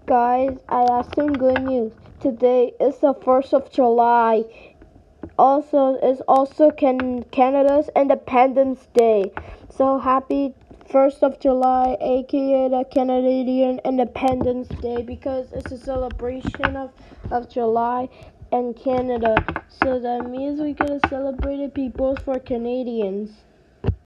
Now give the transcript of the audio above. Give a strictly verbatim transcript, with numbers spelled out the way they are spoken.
Guys, I have some good news. Today is the first of July. Also, is also can Canada's Independence Day. So happy first of July, aka the Canadian Independence Day, because it's a celebration of, of July and Canada. So that means we're gonna celebrate it be both for Canadians.